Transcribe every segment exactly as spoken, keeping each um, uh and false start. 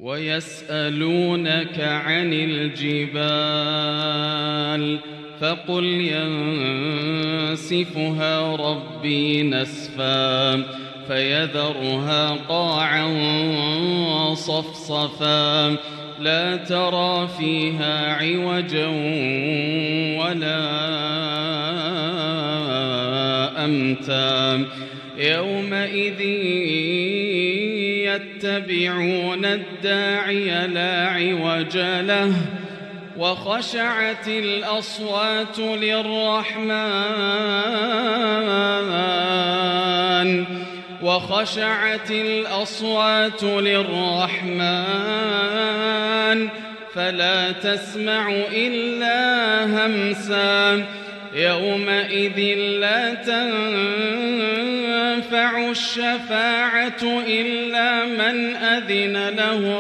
ويسألونك عن الجبال فقل ينسفها ربي نسفا فيذرها قاعا صفصفا لا ترى فيها عوجا ولا أمتا يومئذ يتبعون الداعي لا عوج له وخشعت الأصوات للرحمن وخشعت الأصوات للرحمن فلا تسمع إلا همسا يومئذ لا تنفع الشفاعة إلا من أذن له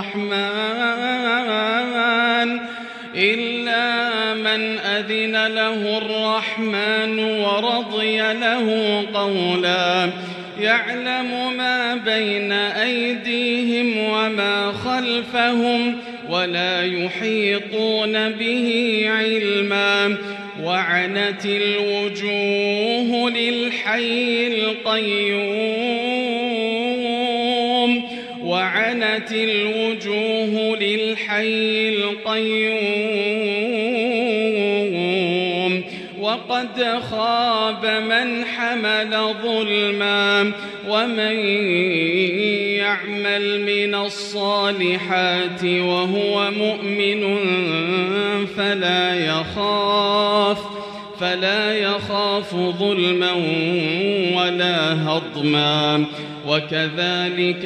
الرحمن إلا من أذن له الرحمن ورضي له قولا يعلم ما بين أيديهم وما خلفهم ولا يحيطون به علما وعنت الوجوه للحي القيوم وعنت الوجوه للحي القيوم وقد خاب من حمل ظلما ومن يعمل من الصالحات وهو مؤمن فلا يخاف فلا يخاف ظلما ولا هضما وكذلك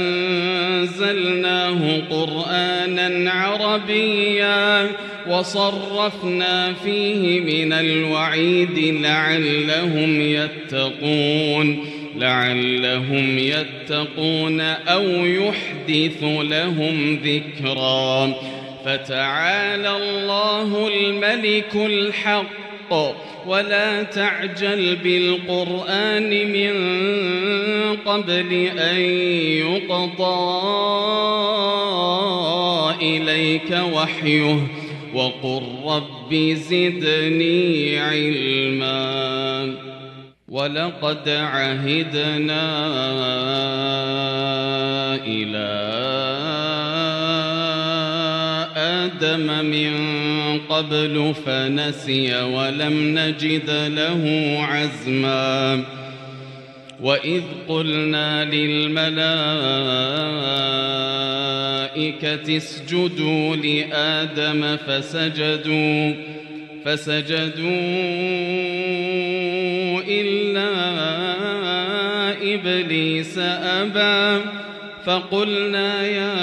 أنزلناه قرآنا عربيا وصرفنا فيه من الوعيد لعلهم يتقون لعلهم يتقون أو يحدث لهم ذكرا فتعالى الله الملك الحق ولا تعجل بالقرآن من قبل أن يقضى إليك وحيه وقل رب زدني علما ولقد عهدنا إلى آدم من قبل فنسي ولم نجد له عزما وإذ قلنا للملائكة اسجدوا لآدم فسجدوا فسجدوا إلا إبليس أبى فقلنا يا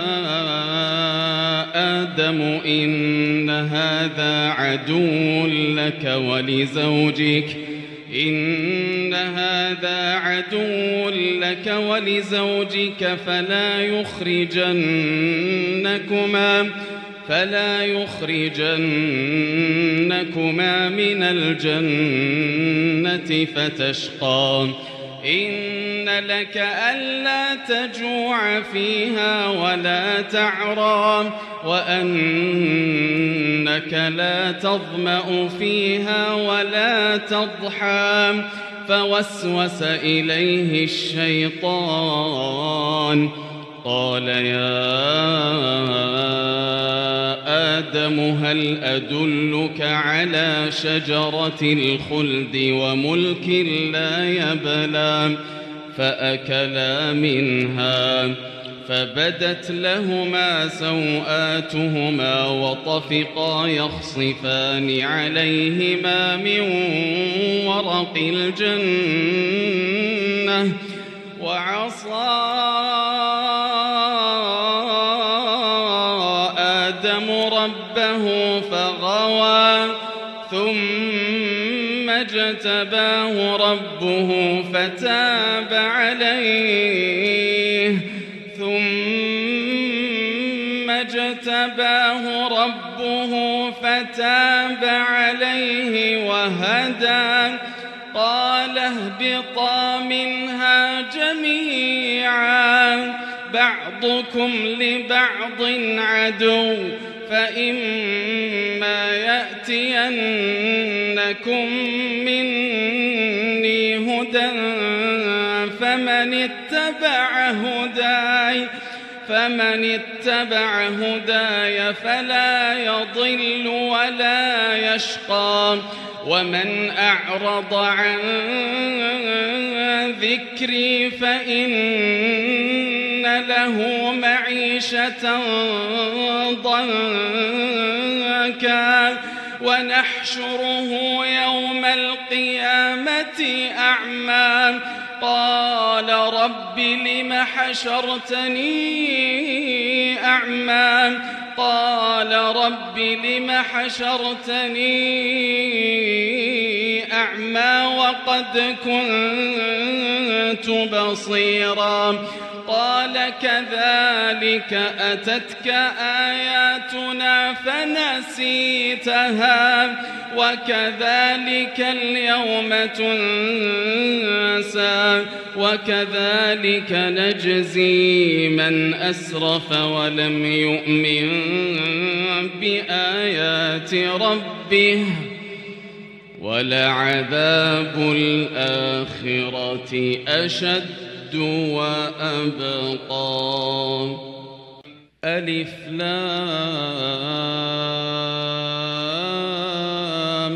آدم إن هذا عدو لك ولزوجك إن هذا عدو لك ولزوجك فلا يخرجنكما فلا يخرجنكما من الجنة فتشقى إن لك ألا تجوع فيها ولا تعرى وأنك لا تظمأ فيها ولا تضحى فوسوس إليه الشيطان قال يا آدم هل أدلك على شجرة الخلد وملك لا يبلى فأكلا منها فبدت لهما سوآتهما وطفقا يخصفان عليهما من ورق الجنة وعصى آدم ربه فغوى ثم اجتباه ربه فتاب عليه ثم اجتباه ربه فتاب عليه وهدى قال اهبطا منها جميعا بعضكم لبعض عدو فإما يأتينكم مني هدى فمن اتبع هداي فمن اتبع هداي فلا يضل ولا يشقى ومن أعرض عن ذكري فإن له معيشة ضنكا ونحشره يوم القيامة أعمى قال رب لم حشرتني أعمى قال رب لم حشرتني أعمى وقد كنت بصيرا قال كذلك أتتك آياتنا فنسيتها وكذلك اليوم تنسى وكذلك نجزي من أسرف ولم يؤمن بآيات ربه ولعذاب الآخرة أشد وأبقى. ألف لام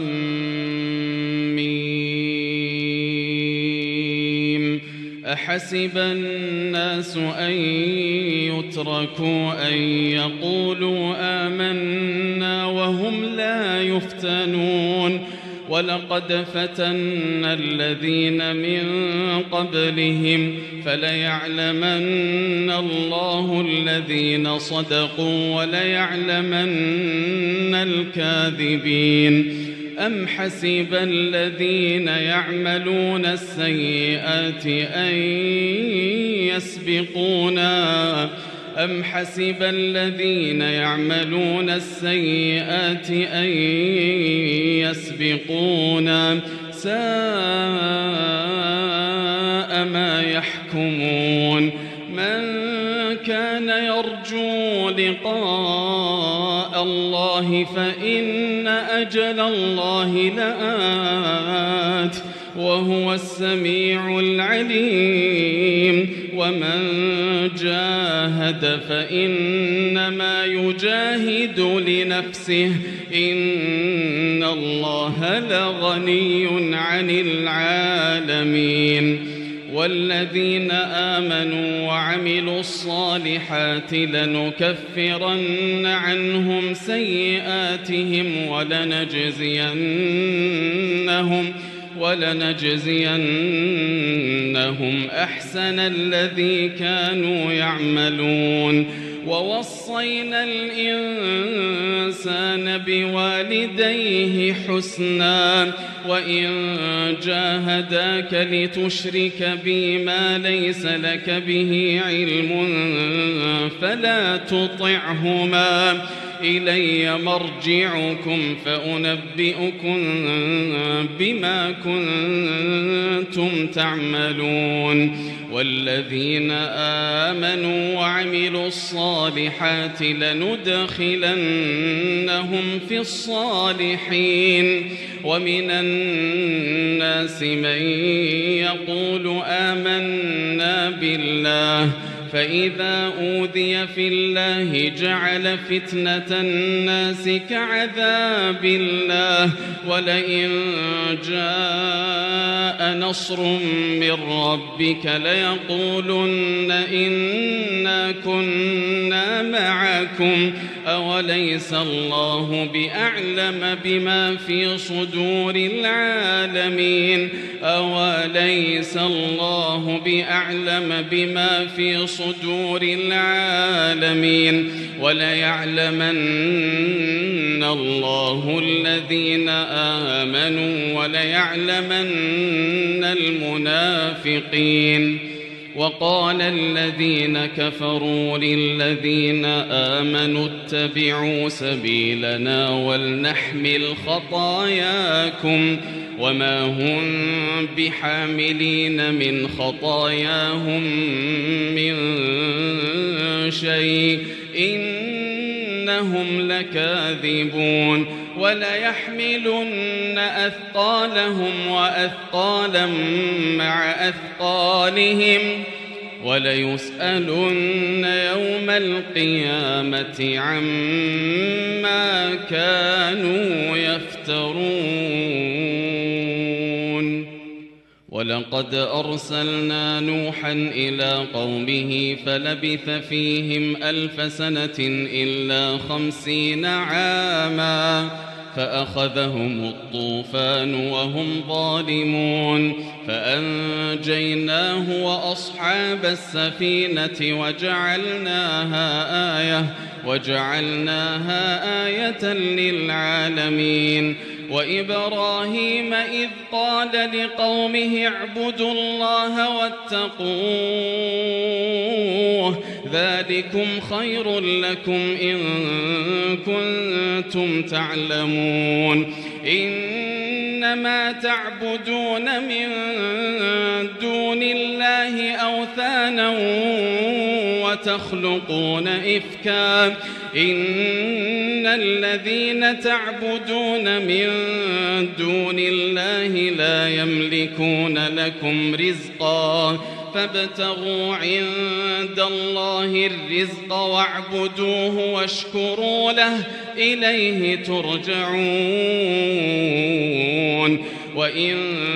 ميم أحسب الناس أن يتركوا أن يقولوا آمنا وهم لا يفتنون ولقد فتنا الذين من قبلهم فليعلمن الله الذين صدقوا وليعلمن الكاذبين. أم حسب الذين يعملون السيئات أن يسبقونا أم حسب الذين يعملون السيئات أن يسبقونا ساء ما يحكمون. من كان يرجو لقاء الله فإن أجل الله لآت وهو السميع العليم. ومن جاهد فإنما يجاهد لنفسه إن الله لغني عن العالمين. والذين آمنوا وعملوا الصالحات لنكفرن عنهم سيئاتهم ولنجزينهم ولنجزينهم أحسن الذي كانوا يعملون. ووصينا الإنسان بوالديه حسنا وإن جاهداك لتشرك بي ما ليس لك به علم فلا تطعهما إلي مرجعكم فأنبئكم بما كنتم تعملون. والذين آمنوا وعملوا الصالحات لندخلنهم في الصالحين. ومن الناس من يقول آمنا بالله فإذا أوذي في الله جعل فتنة الناس كعذاب الله ولئن جاء نصر من ربك ليقولن إنا كنا معكم أوليس الله بأعلم بما في صدور العالمين أوليس الله بأعلم بما في صدور العالمين. وليعلمن الله الذين آمنوا وليعلمن المنافقين. وقال الذين كفروا للذين آمنوا اتبعوا سبيلنا ولنحمل خطاياكم وما هم بحاملين من خطاياهم من شيء إنهم لكاذبون وليحملن أثقالهم وأثقالا مع أثقالهم وليسألن يوم القيامة عما كانوا يفترون. ولقد أرسلنا نوحا إلى قومه فلبث فيهم ألف سنة إلا خمسين عاما فأخذهم الطوفان وهم ظالمون فأنجيناه وأصحاب السفينة وجعلناها آية وجعلناها آية للعالمين. وإبراهيم إذ قال لقومه اعبدوا الله واتقوه ذلكم خير لكم إن كنتم تعلمون. إنما تعبدون من دون الله أوثانا وتخلقون إفكا إن الذين تعبدون من دون الله لا يملكون لكم رزقا فابتغوا عند الله الرزق واعبدوه واشكروا له إليه ترجعون. وإن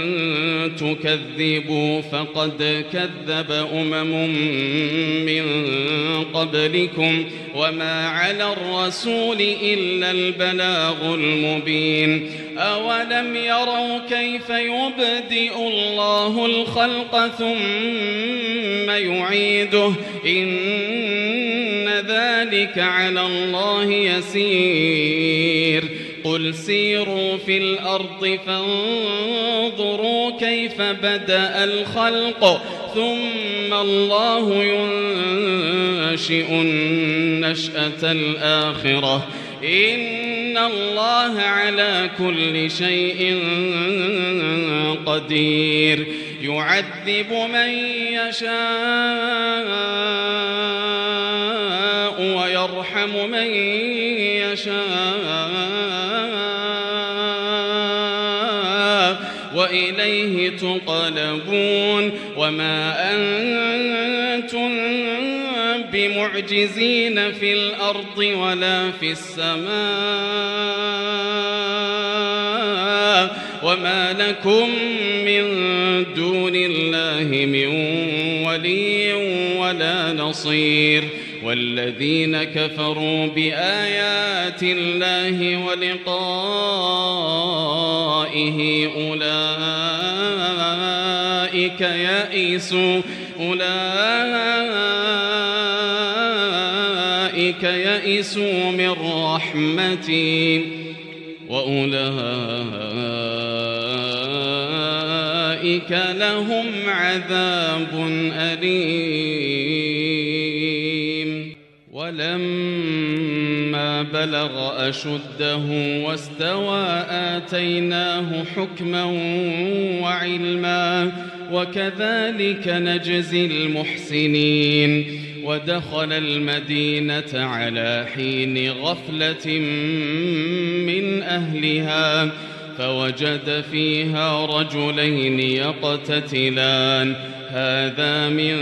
تكذبوا فقد كذب أمم من قبلكم وما على الرسول إلا البلاغ المبين. أولم يروا كيف يبدئ الله الخلق ثم يعيده إن ذلك على الله يسير. قل سيروا في الأرض فانظروا كيف بدأ الخلق ثم الله ينشئ النشأة الآخرة إن الله على كل شيء قدير. يعذب من يشاء ويرحم من يشاء وإليه تقلبون. وما أنتم بمعجزين في الأرض ولا في السماء وما لكم من دون الله من ولي ولا نصير. والذين كفروا بآيات الله ولقائه أولئك يئسوا أولئك يئسوا من رحمتي وأولئك لهم عذاب أليم. ولما بلغ أشده واستوى آتيناه حكما وعلما وكذلك نجزي المحسنين. ودخل المدينة على حين غفلة من أهلها فوجد فيها رجلين يقتتلان هذا من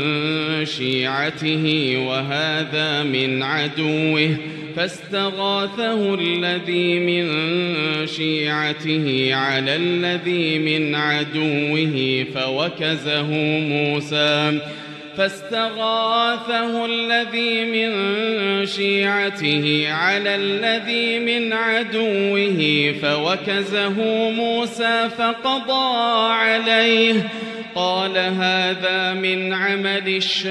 شيعته وهذا من عدوه فاستغاثه الذي من شيعته على الذي من عدوه فوكزه موسى فاستغاثه الذي من شيعته على الذي من عدوه فوكزه موسى فقضى عليه قال هذا من عمل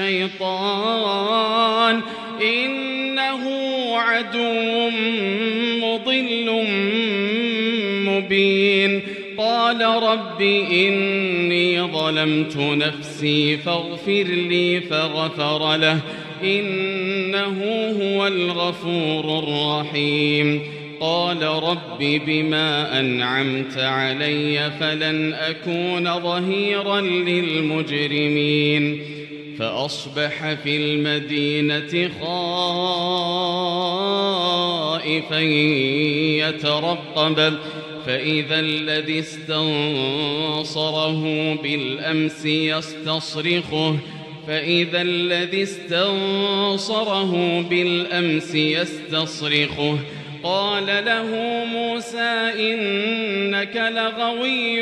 الشيطان إنه عدو مضل مبين. قال رب إني ظلمت نفسي فاغفر لي فغفر له إنه هو الغفور الرحيم. قال رب بما أنعمت علي فلن أكون ظهيرا للمجرمين. فأصبح في المدينة خائفا يترقب فإذا الذي استنصره بالأمس يستصرخه فإذا الذي استنصره بالأمس يستصرخه قال له موسى إنك لغوي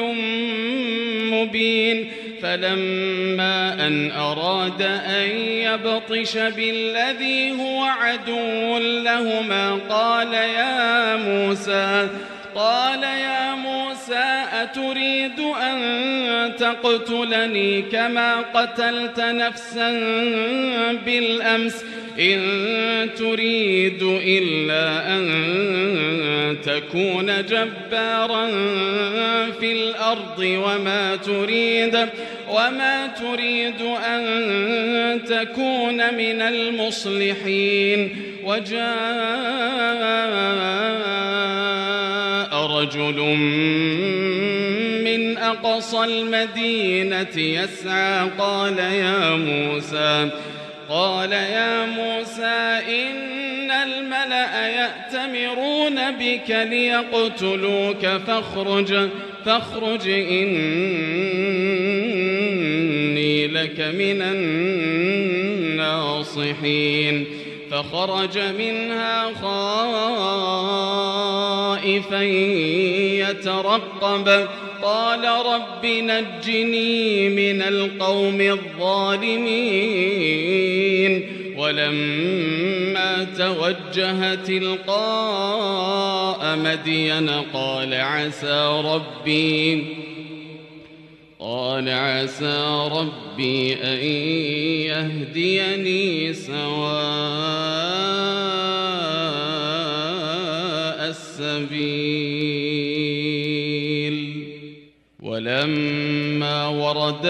مبين فلما أن أراد أن يبطش بالذي هو عدو لهما قال يا موسى قال يا موسى أتريد أن تقتلني كما قتلت نفسا بالأمس إن تريد إلا أن تكون جبارا في الأرض وما تريد وما تريد أن تكون من المصلحين وجاء رجل من أقصى المدينة يسعى قال يا موسى قال يا موسى إن الملأ يأتمرون بك ليقتلوك فاخرج فاخرج إني لك من الناصحين فخرج منها خائفا يترقب قال رب نجني من القوم الظالمين ولما توجه تلقاء مدين قال عسى ربي قال عسى ربي أن يهديني سواء السبيل ولما ورد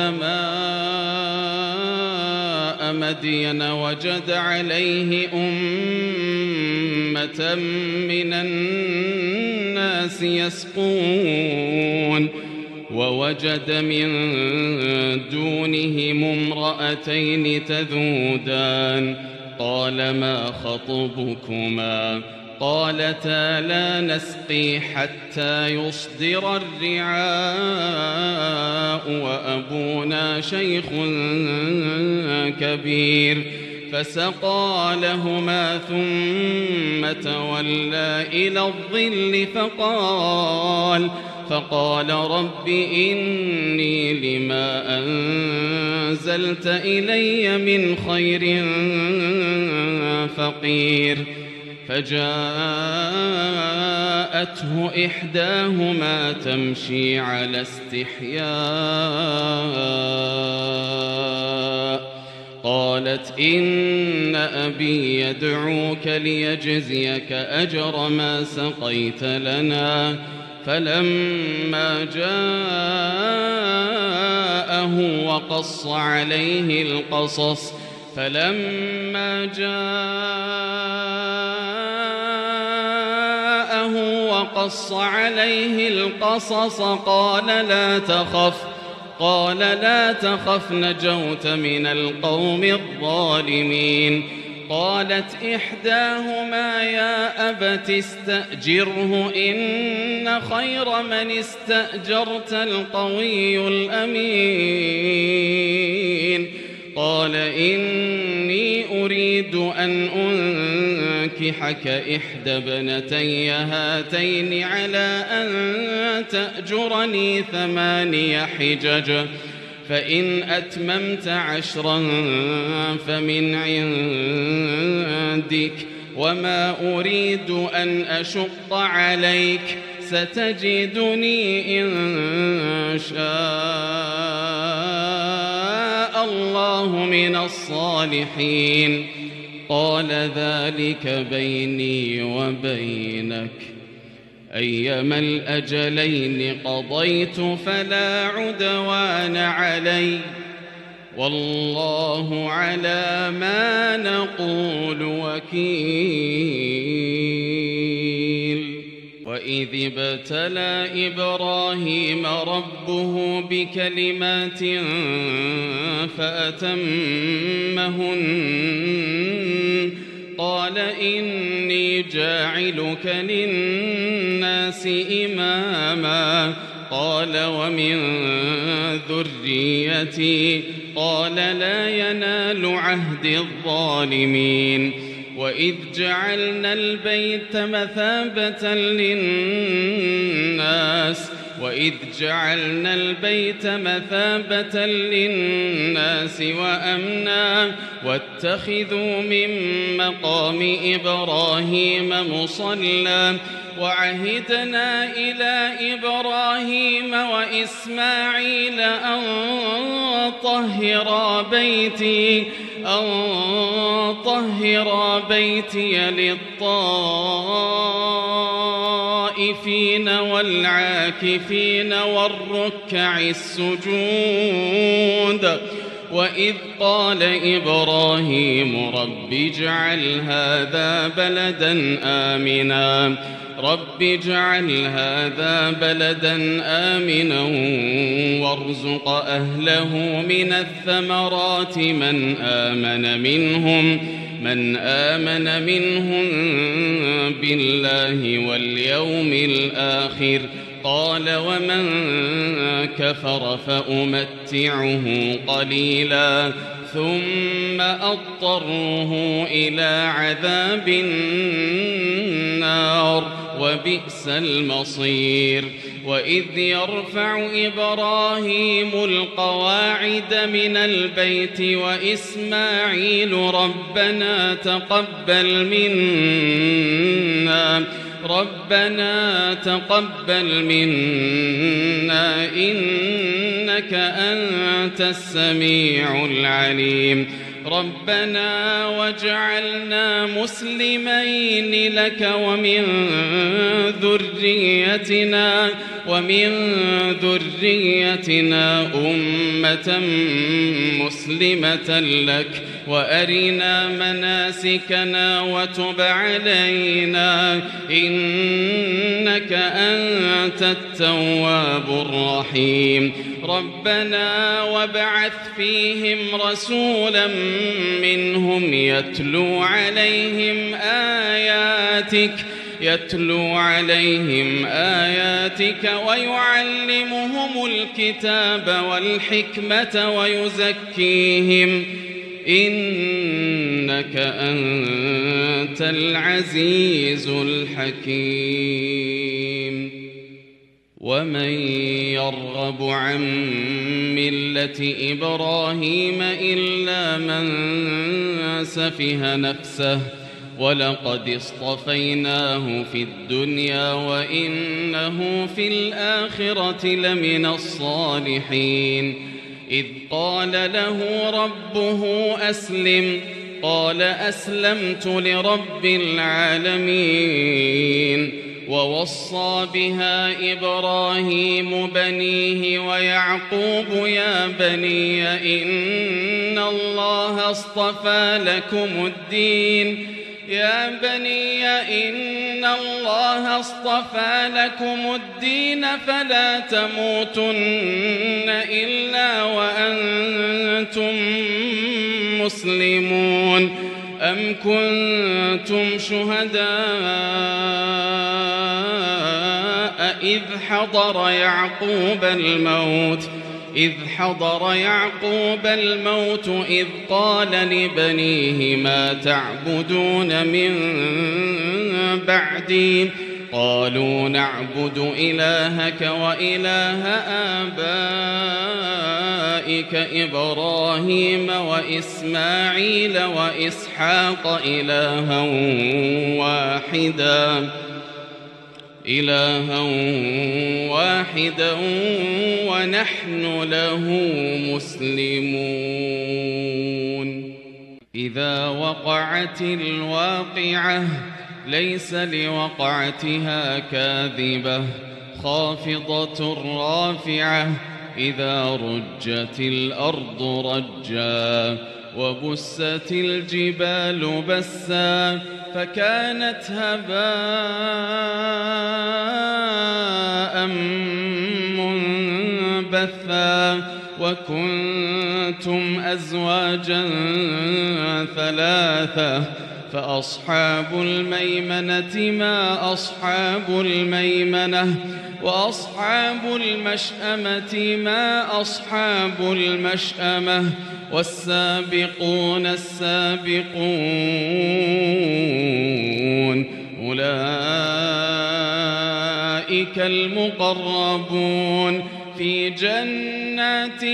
ماء مدين وجد عليه أمة من الناس يسقون ووجد من دونهم امرأتين تذودان قال ما خطبكما قالتا لا نسقي حتى يصدر الرعاء وأبونا شيخ كبير فسقى لهما ثم تولى إلى الظل فقال فقال رب إني لما أنزلت إلي من خير فقير فجاءته إحداهما تمشي على استحياء قالت إن أبي يدعوك ليجزيك أجر ما سقيت لنا فلما جاءه وقص عليه القصص فلما جاءه وقص عليه القصص قال لا تخف قال لا تخف نجوت من القوم الظالمين قالت إحداهما يا أبت استأجره إن خير من استأجرت القوي الأمين قال إني أريد أن أنكحك إحدى ابنتي هاتين على أن تأجرني ثماني حجج فإن أتممت عشرا فمن عندك وما أريد أن أشق عليك ستجدني إن شاء الله من الصالحين قال ذلك بيني وبينك أيما الأجلين قضيت فلا عدوان علي والله على ما نقول وكيل وإذ ابتلى إبراهيم ربه بكلمات فأتمهن قال إني جاعلك للناس إماما قال ومن ذريتي قال لا ينال عهد الظالمين وإذ جعلنا البيت مثابة للناس وإذ جعلنا البيت مثابة للناس وأمنا واتخذوا من مقام إبراهيم مصلى وعهدنا إلى إبراهيم وإسماعيل أن طهرا بيتي أن طهرا بيتي للطائفين والعاكفين والركع السجود وإذ قال إبراهيم رب اجعل هذا بلدا آمنا رب اجعل هذا بلدا آمنا وارزق أهله من الثمرات من آمن منهم من آمن منهم بالله واليوم الآخر قال ومن كفر فأمتعه قليلا ثم أضطره إلى عذاب النار وبئس المصير وإذ يرفع إبراهيم القواعد من البيت وإسماعيل ربنا تقبل منا ربنا تقبل منا إنك أنت السميع العليم ربنا واجعلنا مسلمين لك ومن ذريتنا ومن ذريتنا أمة مسلمة لك وأرنا مناسكنا وتب علينا إنك أنت التواب الرحيم ربنا وابعث فيهم رسولا منهم يتلو عليهم آياتك يتلو عليهم آياتك ويعلمهم الكتاب والحكمة ويزكيهم إنك أنت العزيز الحكيم ومن يرغب عن ملة إبراهيم إلا من سفه نفسه ولقد اصطفيناه في الدنيا وإنه في الآخرة لمن الصالحين إذ قال له ربه أسلم قال أسلمت لرب العالمين ووصى بها إبراهيم بنيه ويعقوب يا بني إن الله اصطفى لكم الدين يا بني إن الله اصطفى لكم الدين فلا تموتن إلا وأنتم مسلمون أم كنتم شهداء إذ حضر يعقوب الموت إذ حضر يعقوب الموت إذ قال لبنيه ما تعبدون من بعدي قالوا نعبد إلهك وإله آبائك إبراهيم وإسماعيل وإسحاق إلها واحدا إلها واحدا ونحن له مسلمون إذا وقعت الواقعة ليس لوقعتها كاذبة خافضة رافعة إذا رجت الأرض رجا وبست الجبال بسا فكانت هباء منبثا وكنتم أزواجا ثلاثة فأصحاب الميمنة ما أصحاب الميمنة وأصحاب المشأمة ما أصحاب المشأمة والسابقون السابقون أولئك المقربون في جنات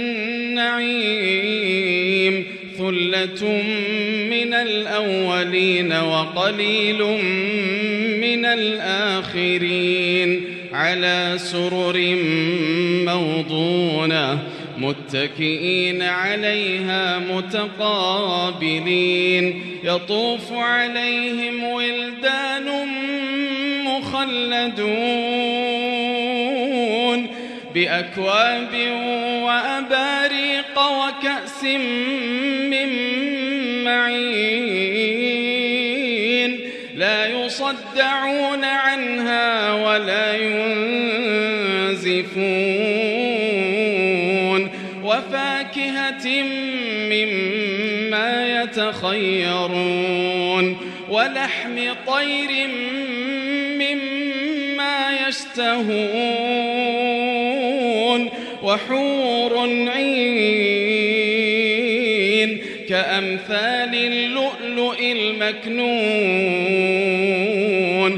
النعيم ثلة من الأولين وقليل من الآخرين على سرر موضونة متكئين عليها متقابلين يطوف عليهم ولدان مخلدون بأكواب وأباريق وكأس من معين لا يصدعون عنها ولا ينزفون وفاكهة مما يتخيرون ولحم طير مما يشتهون وحور عين كأمثال اللؤلؤ المكنون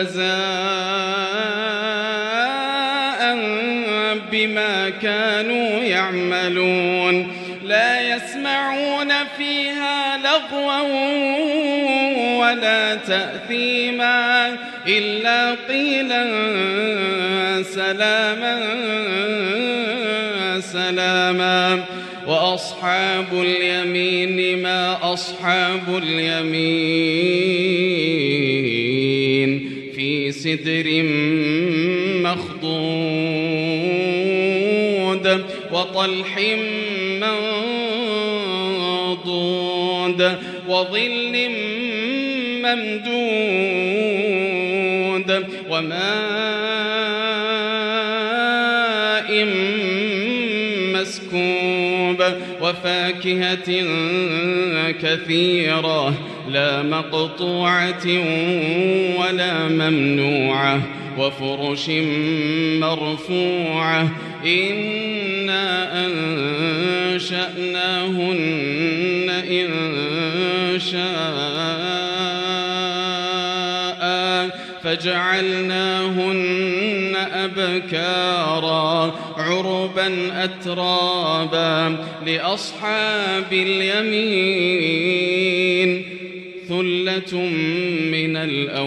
جزاء بما كانوا يعملون لا يسمعون فيها لغوا ولا تأثيما إلا قيلا سلاما سلاما وأصحاب اليمين ما أصحاب اليمين في سدر مخضود وطلح منضود وظل ممدود وماء مسكوب وفاكهة كثيرة لا مقطوعة ولا ممنوعة وفرش مرفوعة إنا أنشأناهن إن شاء فجعلناهن أبكارا عربا أترابا لأصحاب اليمين ثلة من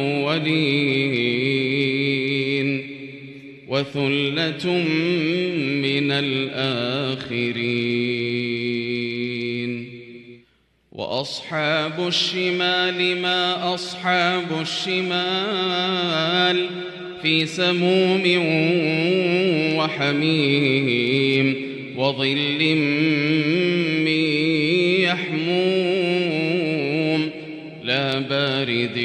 الأولين وثلة من الآخرين وأصحاب الشمال ما أصحاب الشمال في سموم وحميم وظل من يحموم لا بارد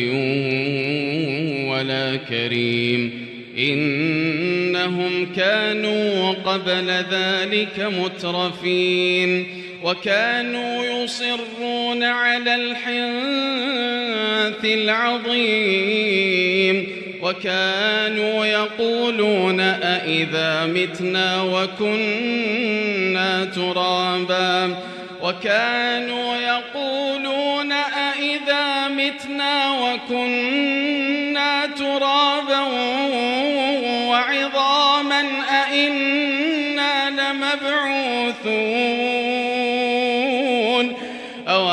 ولا كريم إنهم كانوا قبل ذلك مترفين وكانوا يصرون على الحنث العظيم وكانوا يقولون أئذا متنا وكنا ترابا وكانوا يقولون أئذا متنا وكنا ترابا وعظاما أئنا لمبعوثون أو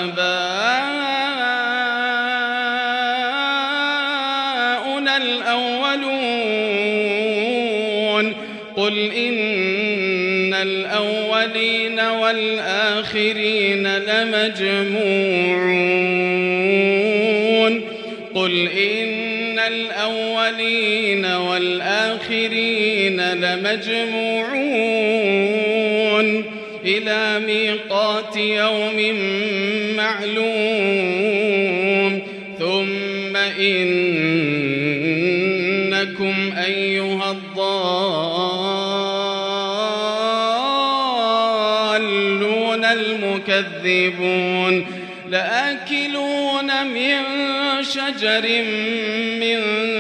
آباؤنا الأولون قل إن الأولين والآخرين لمجموعون قل إن الأولين والآخرين لمجموعون إلى ميقات يوم معلوم ثم إنكم أيها الضالون المكذبون لآكلون من شجر من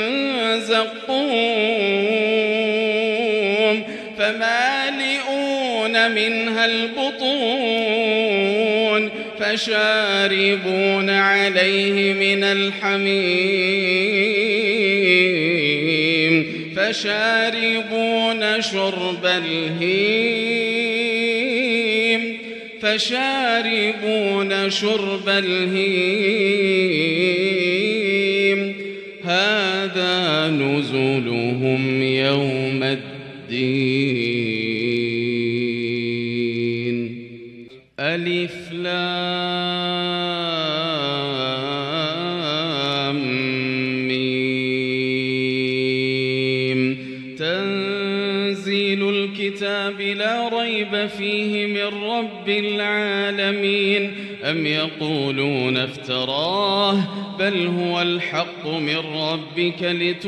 زقوم فمالئون منها البطون فشاربون عليه من الحميم فشاربون شرب الهيم فشاربون شرب الهيم هذا نزلهم يوم الدين ألف لام ميم تنزيل الكتاب لا ريب فيه من رب العالمين أم يقولون افتراه بل هو الحق من ربك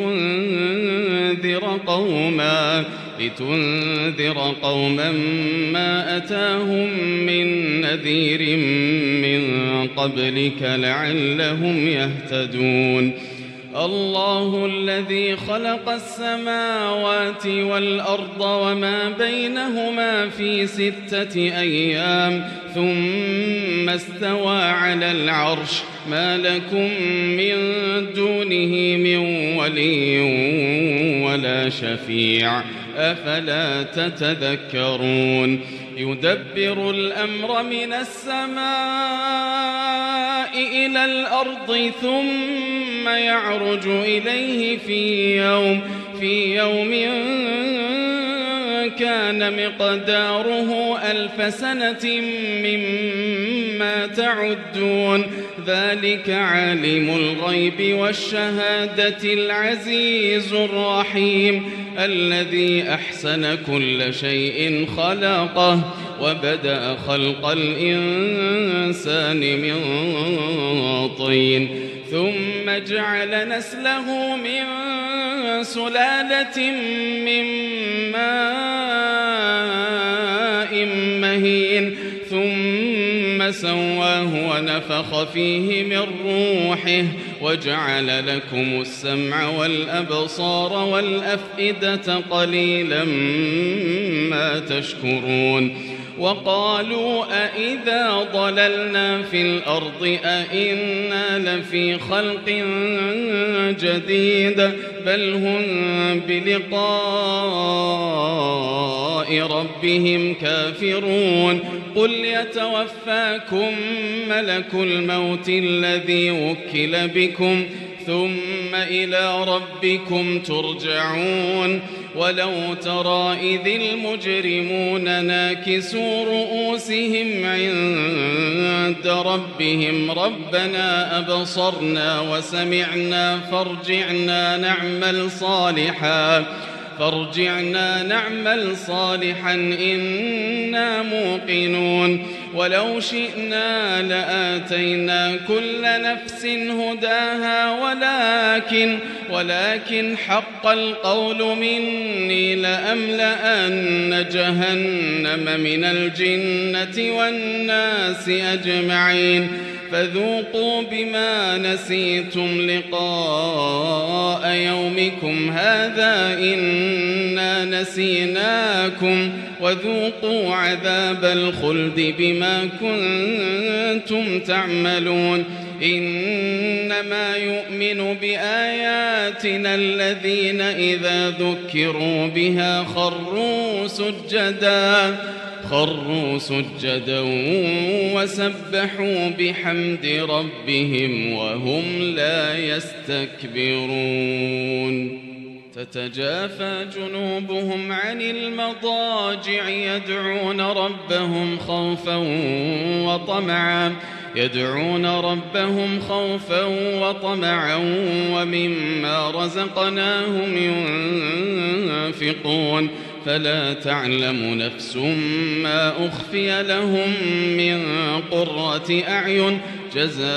لتنذر قوما لتنذر قوما ما أتاهم من نذير من قبلك لعلهم يهتدون الله الذي خلق السماوات والأرض وما بينهما في ستة أيام ثم استوى على العرش ما لكم من دونه من ولي ولا شفيع أفلا تتذكرون يدبر الأمر من السماء إلى الأرض ثم يعرج إليه في يوم في يوم كان مقداره ألف سنة مما تعدون ذلك عالم الغيب والشهادة العزيز الرحيم الذي أحسن كل شيء خلقه وبدأ خلق الإنسان من طين ثم جعل نسله من سلالة من ماء مهين ثم سواه ونفخ فيه من روحه وجعل لكم السمع والأبصار والأفئدة قليلا ما تشكرون وقالوا أإذا ضللنا في الأرض أإنا لفي خلق جديد بل هم بلقاء ربهم كافرون قل يتوفاكم ملك الموت الذي وكل بكم ثم إلى ربكم ترجعون ولو ترى إذ المجرمون ناكسوا رؤوسهم عند ربهم ربنا أبصرنا وسمعنا فارجعنا نعمل صالحا فارجعنا نعمل صالحا إنا موقنون ولو شئنا لآتينا كل نفس هداها ولكن ولكن حق القول مني لأملأن جهنم من الجنة والناس أجمعين فذوقوا بما نسيتم لقاء يومكم هذا إنا نسيناكم وذوقوا عذاب الخلد بما كنتم تعملون إنما يؤمن بآياتنا الذين إذا ذكروا بها خروا سجدا خروا سجدا وسبحوا بحمد ربهم وهم لا يستكبرون تتجافى جنوبهم عن المضاجع يدعون ربهم خوفا وطمعا يدعون ربهم خوفا وطمعا ومما رزقناهم ينفقون فلا تعلم نفس ما أخفي لهم من قرة أعين جزاء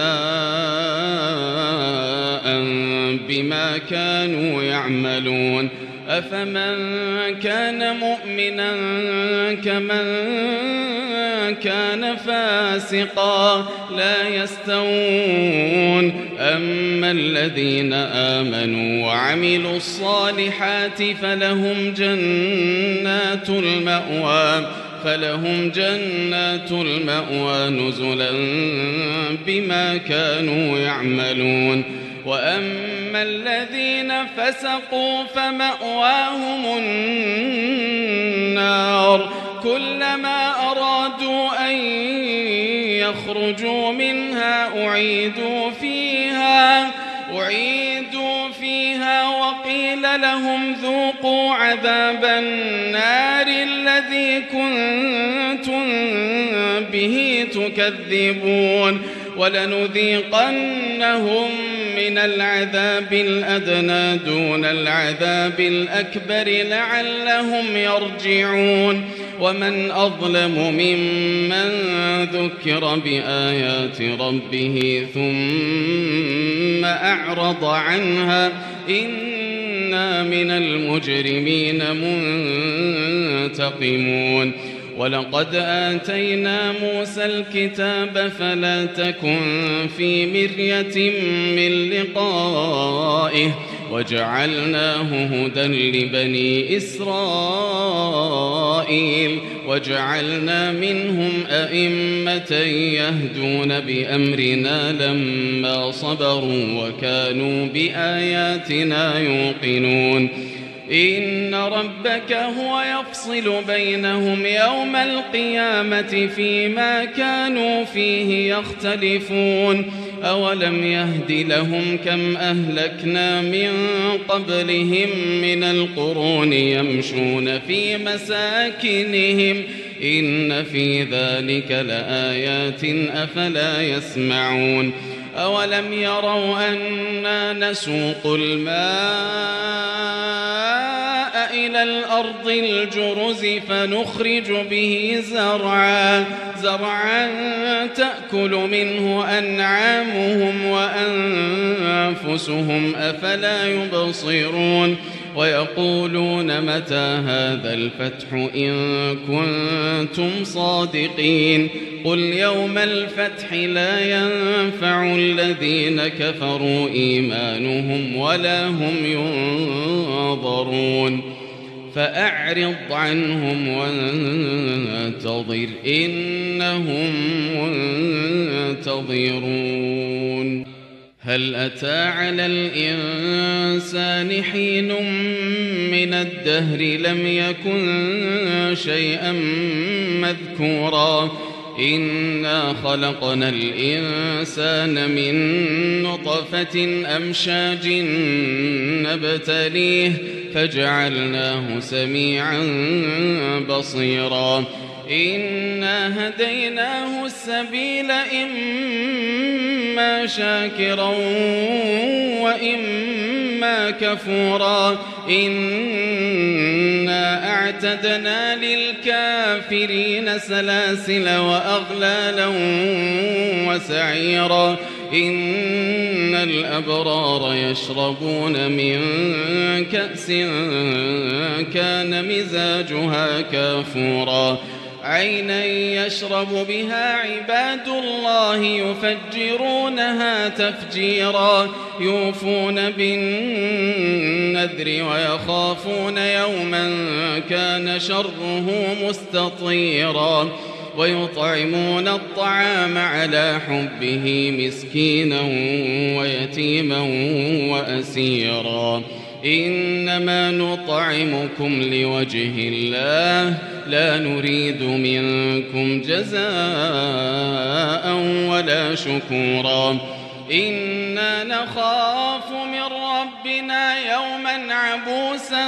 بما كانوا يعملون أفمن كان مؤمنا كمن كان فاسقا لا يستوون أما الذين آمنوا وعملوا الصالحات فلهم جنات المأوى فلهم جنات المأوى نزلا بما كانوا يعملون وأما الذين فسقوا فمأواهم النار كلما أرادوا أن يخرجوا منها أعيدوا فيها أعيدوا فيها وقيل لهم ذوقوا عذاب النار الذي كنتم به تكذبون ولنذيقنهم من العذاب الأدنى دون العذاب الأكبر لعلهم يرجعون ومن أظلم ممن ذكر بآيات ربه ثم أعرض عنها إنا من المجرمين منتقمون ولقد آتينا موسى الكتاب فلا تكن في مرية من لقائه وجعلناه هدى لبني إسرائيل وجعلنا منهم أئمة يهدون بأمرنا لما صبروا وكانوا بآياتنا يوقنون إن ربك هو يفصل بينهم يوم القيامة فيما كانوا فيه يختلفون أولم يهد لهم كم أهلكنا من قبلهم من القرون يمشون في مساكنهم إن في ذلك لآيات أفلا يسمعون أولم يروا أنا نسوق الماء إلى الأرض الجرز فنخرج به زرعا زرعا تأكل منه أنعامهم وأنفسهم أفلا يبصرون ويقولون متى هذا الفتح إن كنتم صادقين قل يوم الفتح لا ينفع الذين كفروا إيمانهم ولا هم ينظرون فأعرض عنهم وانتظر إنهم منتظرون هل أتى على الإنسان حين من الدهر لم يكن شيئا مذكورا إنا خلقنا الإنسان من نطفة أمشاج نبتليه فجعلناه سميعا بصيرا إنا هديناه السبيل إما شاكرا وإما كفورا إنا أعتدنا للكافرين سلاسل وأغلالا وسعيرا إن الأبرار يشربون من كأس كان مزاجها كافورا عينا يشرب بها عباد الله يفجرونها تفجيرا يوفون بالنذر ويخافون يوما كان شره مستطيرا ويطعمون الطعام على حبه مسكينا ويتيما وأسيرا إنما نطعمكم لوجه الله لا نريد منكم جزاء ولا شكورا إنا نخاف من ربنا يوما عبوسا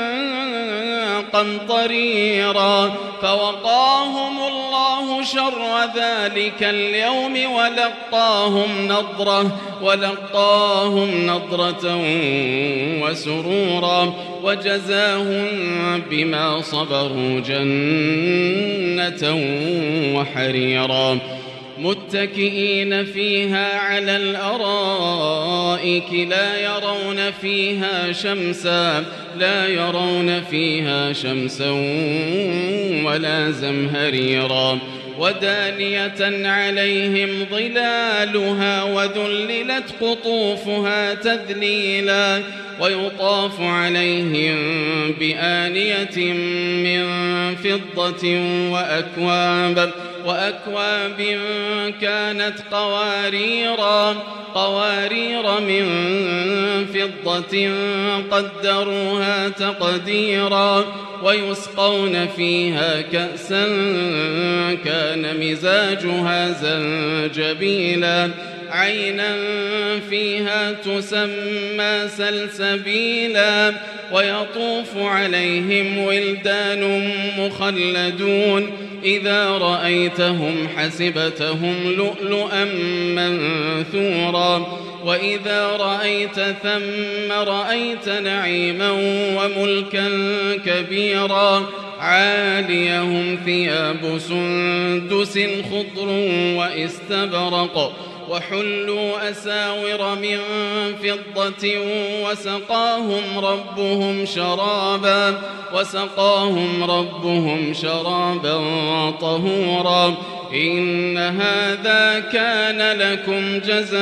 قمطريرا فوقاهم الله شر ذلك اليوم ولقاهم نضرة ولقاهم نضرة وسرورا وجزاهم بما صبروا جنة وحريرا متكئين فيها على الأرائك لا يرون فيها شمسا لا يرون فيها شمسا ولا زمهريرا ودانية عليهم ظلالها وذللت قطوفها تذليلا ويطاف عليهم بآنية من فضة وأكواب وأكواب كانت قواريرا قوارير من فضة قدروها تقديرا ويسقون فيها كأسا كان مزاجها زنجبيلا عينا فيها تسمى سلسبيلا ويطوف عليهم ولدان مخلدون إذا رأيتهم حسبتهم لؤلؤا منثورا وإذا رأيت ثم رأيت نعيما وملكا كبيرا عاليهم ثياب سندس خضر واستبرق وحلوا أساور من فضة وسقاهم ربهم شرابا وسقاهم ربهم شرابا طهورا إن هذا كان لكم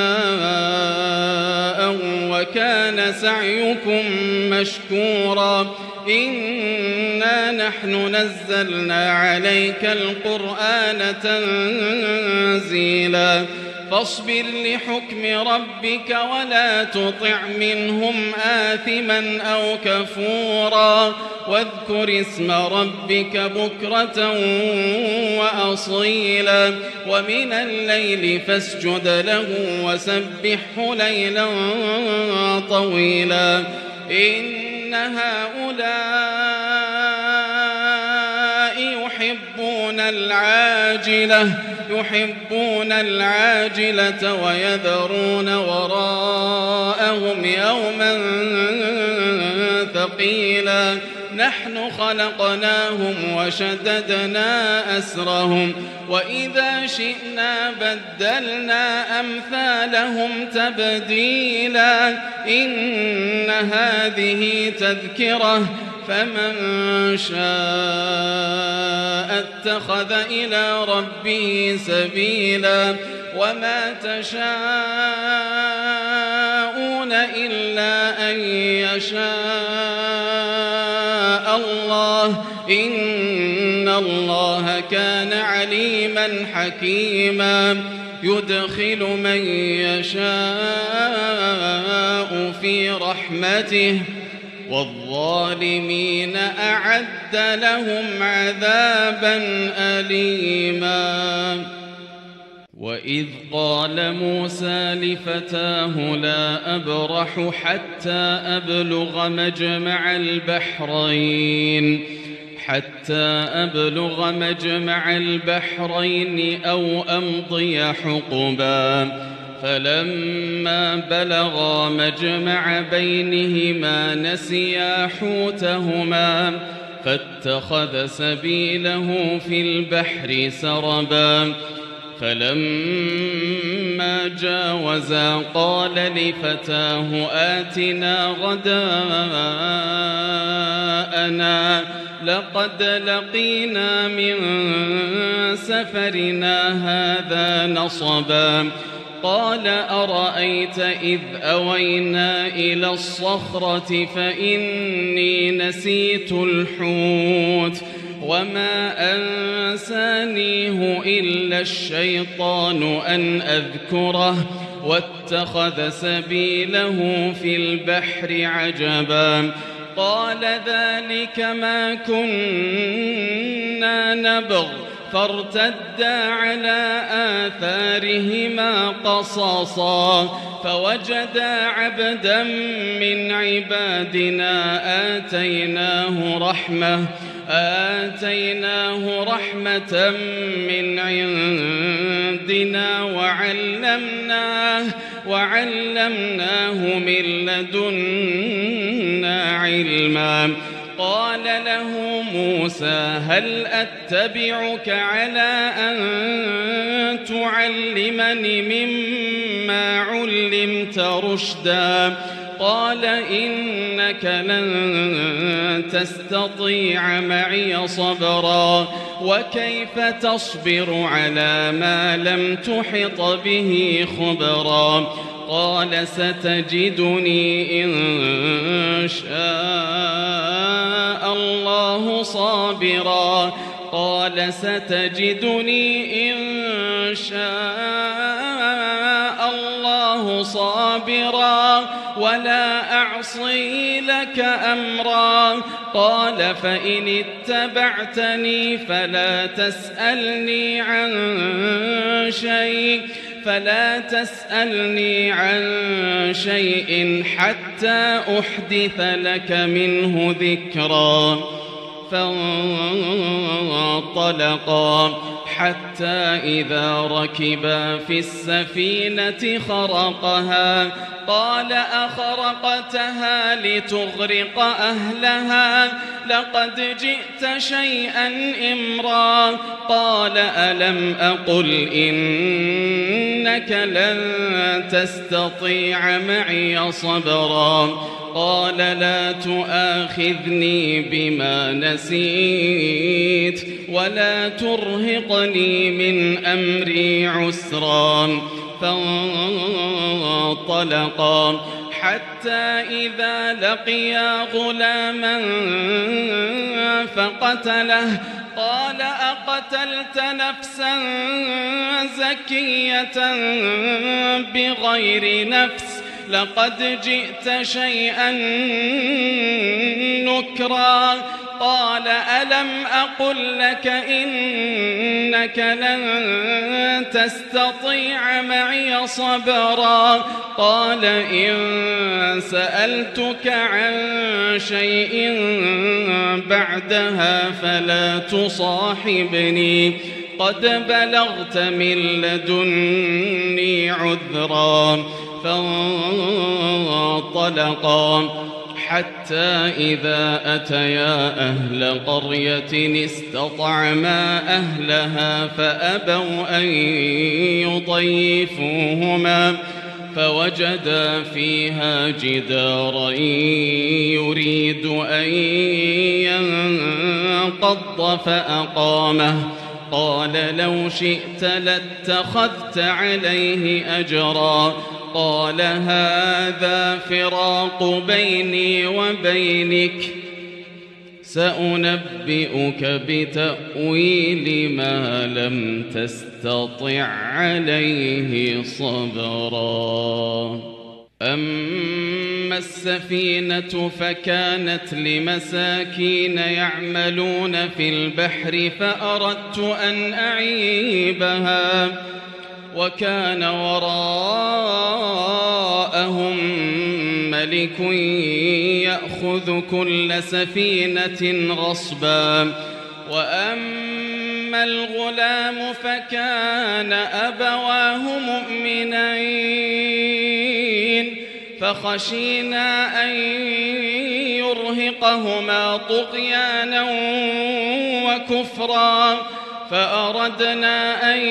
جزاء وكان سعيكم مشكورا إنا نحن نزلنا عليك القرآن تنزيلا فاصبر لحكم ربك ولا تطع منهم آثما أو كفورا واذكر اسم ربك بكرة وأصيلا ومن الليل فاسجد له وسبحه ليلا طويلا إن هؤلاء يحبون العاجلة يحبون العاجلة ويذرون وراءهم يوما ثقيلا نحن خلقناهم وشددنا أسرهم وإذا شئنا بدلنا أمثالهم تبديلا إن هذه تذكرة فمن شاء اتخذ إلى ربه سبيلا وما تشاءون إلا أن يشاء الله إن الله كان عليما حكيما يدخل من يشاء في رحمته والظالمين أعد لهم عذابا أليما وإذ قال موسى لفتاه لا أبرح حتى أبلغ مجمع البحرين حتى أبلغ مجمع البحرين أو أمضي حقبا فلما بلغا مجمع بينهما نسيا حوتهما فاتخذ سبيله في البحر سربا فلما جاوزا قال لفتاه آتنا غداءنا لقد لقينا من سفرنا هذا نصبا قال أرأيت إذ أوينا إلى الصخرة فإني نسيت الحوت وما أنسانيه إلا الشيطان أن أذكره واتخذ سبيله في البحر عجبا قال ذلك ما كنا نبغ فارتدا على آثارهما قصصا فوجدا عبدا من عبادنا آتيناه رحمة آتيناه رحمة من عندنا وعلمناه وعلمناه من لدنا علما. قال له موسى هل أتبعك على أن تعلمني مما علمت رشدا قال إنك لن تستطيع معي صبرا وكيف تصبر على ما لم تحط به خبرا قال ستجدني إن شاء الله صابرا قال ستجدني إن شاء الله صابرا ولا أعصي لك أمرا قال فإن اتبعتني فلا تسألني عن شيء فلا تسألني عن شيء حتى أحدث لك منه ذكرا. فانطلقا حتى إذا ركبا في السفينة خرقها قال أخرقتها لتغرق أهلها لقد جئت شيئا إمرا قال ألم أقل إنك لن تستطيع معي صبرا قال لا تؤاخذني بما نسيت ولا ترهقني من أمري عسرا. فانطلقا حتى إذا لقيا غلاما فقتله قال أقتلت نفسا زكية بغير نفس لقد جئت شيئا نكرا قال ألم أقل لك إنك لن تستطيع معي صبرا قال إن سألتك عن شيء بعدها فلا تصاحبني قد بلغت من لدني عذرا. فانطلقا حتى إذا أتيا أهل قرية استطعما أهلها فأبوا أن يضيفوهما فوجدا فيها جدارا يريد أن ينقض فأقامه قال لو شئت لاتخذت عليه أجرا قال هذا فراق بيني وبينك سأنبئك بتأويل ما لم تستطع عليه صبرا. أما السفينة فكانت لمساكين يعملون في البحر فأردت أن أعيبها وكان وراءهم ملك يأخذ كل سفينة غصبا وأما الغلام فكان أبواه مؤمنين فخشينا أن يرهقهما طغيانا وكفرا فأردنا أن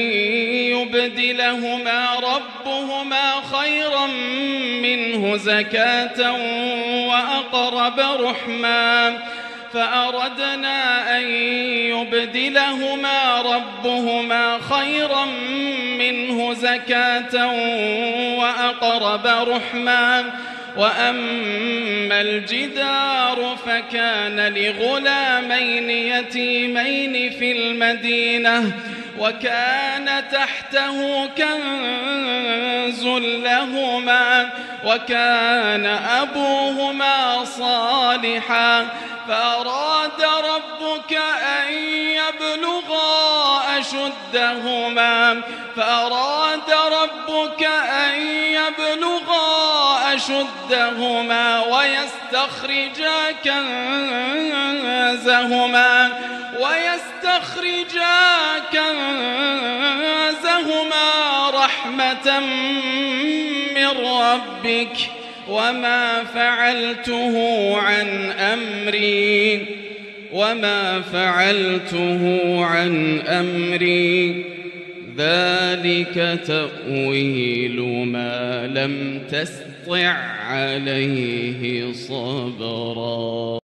يبدلهما ربهما خيرا منه زكاة وأقرب رحما فأردنا أن يبدلهما ربهما خيرا منه زكاة وأقرب رحما. وأما الجدار فكان لغلامين يتيمين في المدينة وكان تحته كنز لهما وكان أبوهما صالحا فأراد ربك أن يبلغا أشدهما فأراد ربك أن يبلغا أشدهما ويستخرجا كنزهما ويستخرجا كنزهما رحمة من ربك وما فعلته عن أمري وما فعلته عن أمري ذلك تأويل ما لم تسطع عليه صبرا.